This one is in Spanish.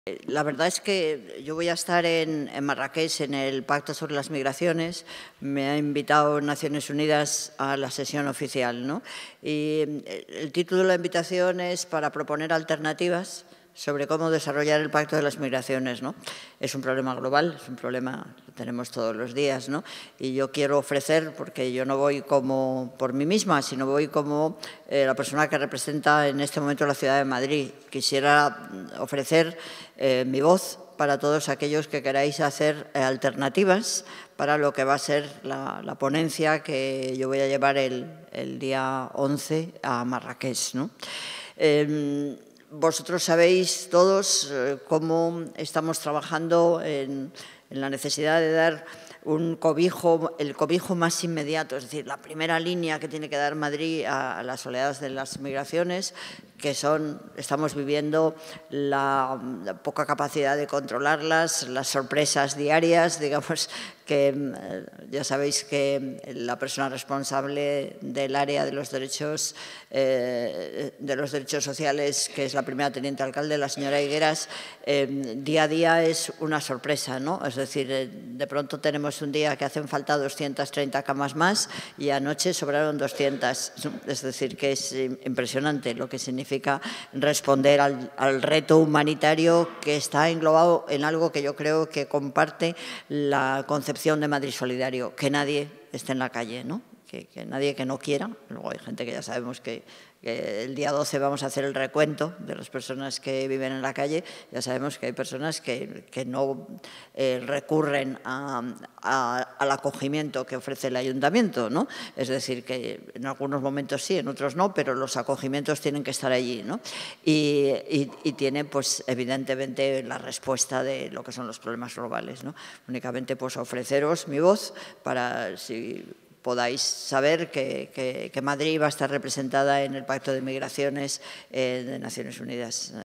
La verdad es que yo voy a estar en Marrakech en el Pacto sobre las Migraciones. Me ha invitado Naciones Unidas a la sesión oficial, ¿no? Y el título de la invitación es para proponer alternativas sobre cómo desarrollar el Pacto de las Migraciones, ¿no? Es un problema global, es un problema que tenemos todos los días, ¿no? Y yo quiero ofrecer, porque yo no voy como por mí misma, sino voy como la persona que representa en este momento la ciudad de Madrid. Quisiera ofrecer mi voz para todos aquellos que queráis hacer alternativas para lo que va a ser la ponencia que yo voy a llevar el día 11 a Marrakech, ¿no? Vosotros sabéis todos cómo estamos trabajando en la necesidad de dar un cobijo, el cobijo más inmediato, es decir, la primera línea que tiene que dar Madrid a las oleadas de las migraciones, que estamos viviendo la poca capacidad de controlarlas, las sorpresas diarias, digamos que ya sabéis que la persona responsable del área de los derechos sociales, que es la primera teniente alcalde, la señora Higueras, día a día es una sorpresa, ¿no? Es decir, de pronto tenemos un día que hacen falta 230 camas más y anoche sobraron 200. Es decir, que es impresionante lo que significa responder al reto humanitario que está englobado en algo que yo creo que comparte la concepción de Madrid Solidario, que nadie esté en la calle, ¿no? Que nadie que no quiera. Luego hay gente que ya sabemos que el día 12 vamos a hacer el recuento de las personas que viven en la calle. Ya sabemos que hay personas que no recurren al acogimiento que ofrece el ayuntamiento, ¿no? Es decir, que en algunos momentos sí, en otros no, pero los acogimientos tienen que estar allí, ¿no? Y tiene, pues, evidentemente, la respuesta de lo que son los problemas globales, ¿no? Únicamente, pues, ofreceros mi voz para, si podáis saber que Madrid va a estar representada en el Pacto de Migraciones de Naciones Unidas.